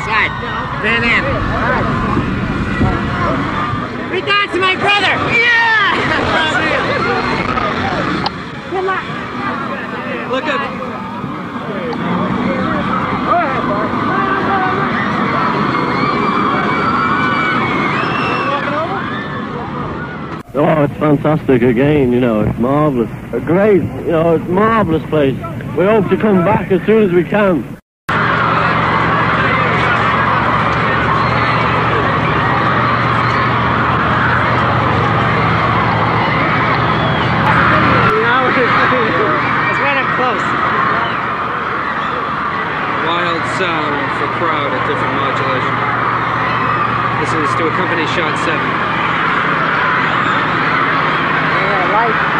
Slide. Van in. Be nice to my brother! Yeah! Come on. Look up. Oh, it's fantastic again, you know, it's marvellous. A great, you know, it's a marvellous place. We hope to come back as soon as we can. It's right up close. Wild sound for crowd at different modulation. This is to accompany shot 7. Yeah, light.